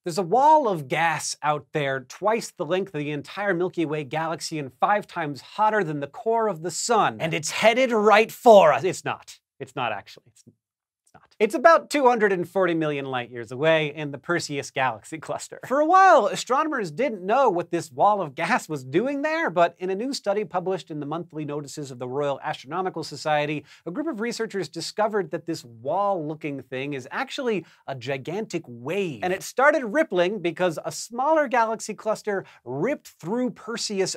There's a wall of gas out there twice the length of the entire Milky Way galaxy and 5 times hotter than the core of the sun. And it's headed right for us. It's not. It's not actually. It's not. It's about 240 million light years away in the Perseus galaxy cluster. For a while, astronomers didn't know what this wall of gas was doing there, but in a new study published in the monthly notices of the Royal Astronomical Society, a group of researchers discovered that this wall-looking thing is actually a gigantic wave. And it started rippling because a smaller galaxy cluster ripped through Perseus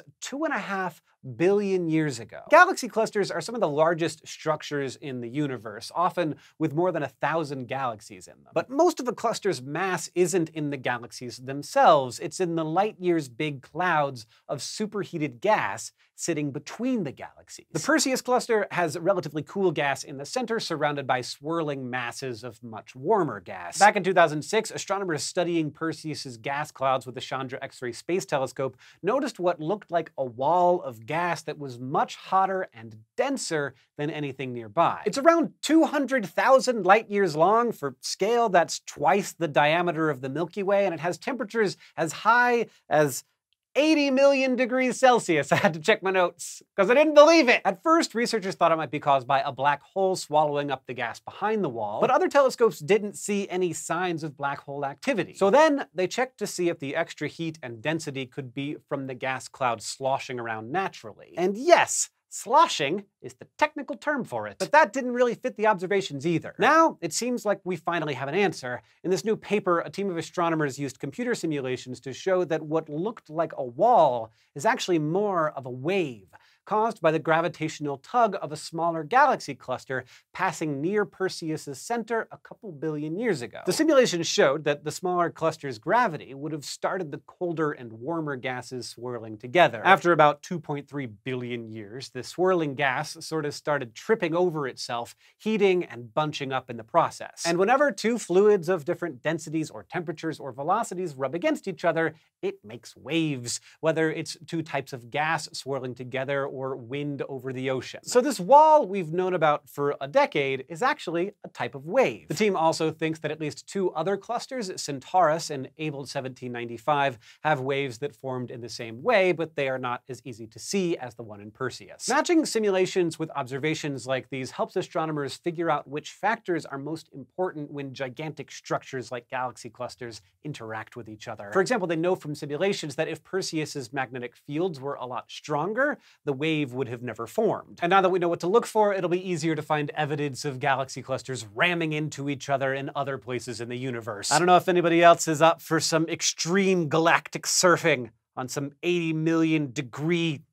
2.5 billion years ago. Galaxy clusters are some of the largest structures in the universe, often with more than 1,000 galaxies in them. But most of the cluster's mass isn't in the galaxies themselves, it's in the light-years big clouds of superheated gas sitting between the galaxies. The Perseus cluster has relatively cool gas in the center, surrounded by swirling masses of much warmer gas. Back in 2006, astronomers studying Perseus's gas clouds with the Chandra X-ray Space Telescope noticed what looked like a wall of gas that was much hotter and denser than anything nearby. It's around 200,000 light years long. For scale, that's twice the diameter of the Milky Way, and it has temperatures as high as 80 million degrees Celsius. I had to check my notes because I didn't believe it. At first, researchers thought it might be caused by a black hole swallowing up the gas behind the wall, but other telescopes didn't see any signs of black hole activity. So then they checked to see if the extra heat and density could be from the gas cloud sloshing around naturally. And yes, sloshing is the technical term for it. But that didn't really fit the observations either. Now, it seems like we finally have an answer. In this new paper, a team of astronomers used computer simulations to show that what looked like a wall is actually more of a wave, caused by the gravitational tug of a smaller galaxy cluster passing near Perseus's center a couple billion years ago. The simulations showed that the smaller cluster's gravity would have started the colder and warmer gases swirling together. After about 2.3 billion years, the swirling gas sort of started tripping over itself, heating and bunching up in the process. And whenever two fluids of different densities or temperatures or velocities rub against each other, it makes waves, whether it's two types of gas swirling together or wind over the ocean. So this wall we've known about for a decade is actually a type of wave. The team also thinks that at least 2 other clusters, CENTAURUS and ABELL 1795, have waves that formed in the same way, but they are not as easy to see as the one in Perseus. Matching simulations with observations like these helps astronomers figure out which factors are most important when gigantic structures like galaxy clusters interact with each other. For example, they know from simulations that if Perseus's magnetic fields were a lot stronger, the wave would have never formed. And now that we know what to look for, it'll be easier to find evidence of galaxy clusters ramming into each other in other places in the universe. I don't know if anybody else is up for some extreme galactic surfing on some 80 million degree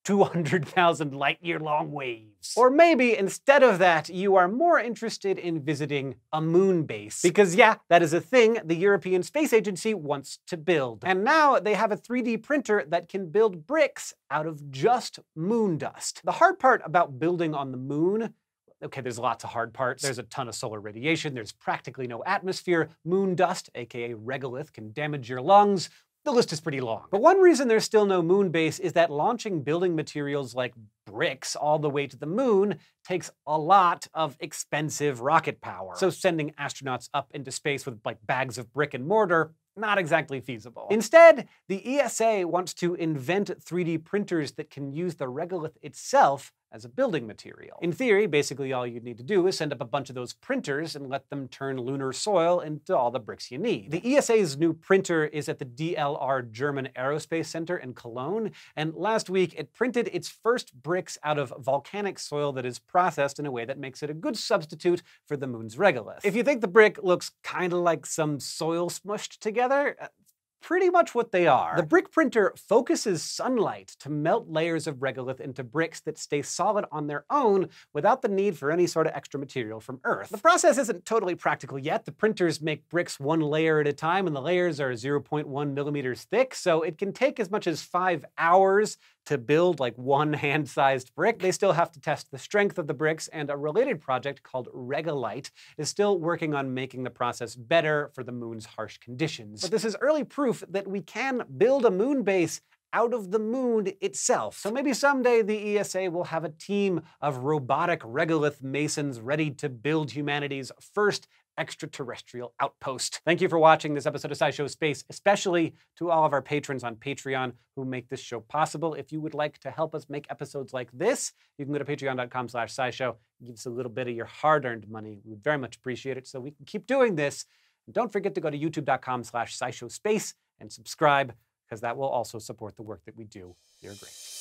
200,000 light-year long waves. Or maybe instead of that, you are more interested in visiting a moon base. Because yeah, that is a thing the European Space Agency wants to build. And now they have a 3D printer that can build bricks out of just moon dust. The hard part about building on the moon, okay, there's lots of hard parts. There's a ton of solar radiation. There's practically no atmosphere. Moon dust, aka regolith, can damage your lungs. The list is pretty long. But one reason there's still no moon base is that launching building materials like bricks all the way to the moon takes a lot of expensive rocket power. So sending astronauts up into space with like bags of brick and mortar, not exactly feasible. Instead, the ESA wants to invent 3D printers that can use the regolith itself as a building material. In theory, basically all you'd need to do is send up a bunch of those printers and let them turn lunar soil into all the bricks you need. The ESA's new printer is at the DLR German Aerospace Center in Cologne, and last week it printed its first bricks out of volcanic soil that is processed in a way that makes it a good substitute for the moon's regolith. If you think the brick looks kind of like some soil smushed together, pretty much what they are. The brick printer focuses sunlight to melt layers of regolith into bricks that stay solid on their own without the need for any sort of extra material from Earth. The process isn't totally practical yet. The printers make bricks 1 layer at a time, and the layers are 0.1 millimeters thick, so it can take as much as 5 hours to build like 1 hand-sized brick. They still have to test the strength of the bricks, and a related project called RegoLight is still working on making the process better for the moon's harsh conditions. But this is early proof that we can build a moon base out of the moon itself. So maybe someday the ESA will have a team of robotic regolith masons ready to build humanity's first extraterrestrial outpost. Thank you for watching this episode of SciShow Space, especially to all of our patrons on Patreon who make this show possible. If you would like to help us make episodes like this, you can go to patreon.com/scishow. Give us a little bit of your hard-earned money. We would very much appreciate it so we can keep doing this. And don't forget to go to youtube.com/SciShowSpace and subscribe, because that will also support the work that we do. You're great.